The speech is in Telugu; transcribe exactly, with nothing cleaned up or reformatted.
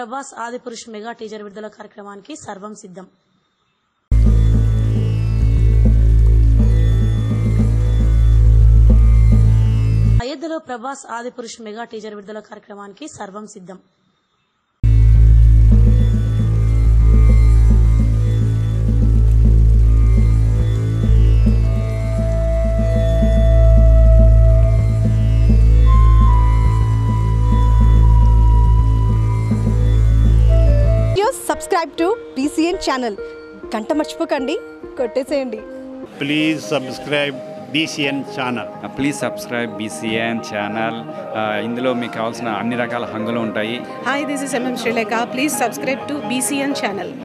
ప్రభాస్ ఆదిపురుష్ మెగా టీజర్ విడుదల కార్యక్రమానికి సర్వం సిద్ధం. అయోధ్యలో ప్రభాస్ ఆదిపురుష్ మెగా టీజర్ విడుదల కార్యక్రమానికి సర్వం సిద్ధం. Subscribe to B C N channel. గంట మర్చిపోకండి, కొట్టేసేయండి. Please subscribe B C N channel. Please subscribe B C N channel. ఇందులో మీకు కావాల్సిన అన్ని రకాల హంగులు ఉంటాయి. Hi, this is M M Srilekha. Please subscribe to B C N channel.